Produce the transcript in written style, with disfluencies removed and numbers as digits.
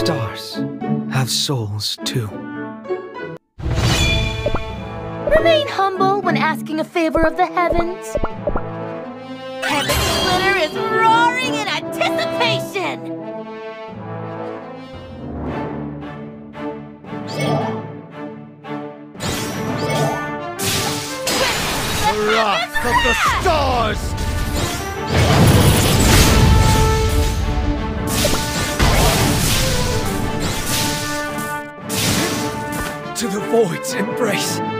stars have souls too. Remain humble when asking a favor of the heavens. Heaven Splitter is roaring in anticipation! Wrath of the stars! To the void's embrace.